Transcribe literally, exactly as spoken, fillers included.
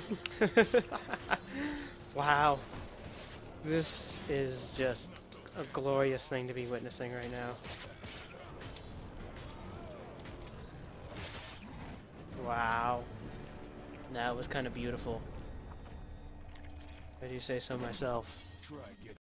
Wow. This is just a glorious thing to be witnessing right now. Wow. That was kind of beautiful. If I do say so myself.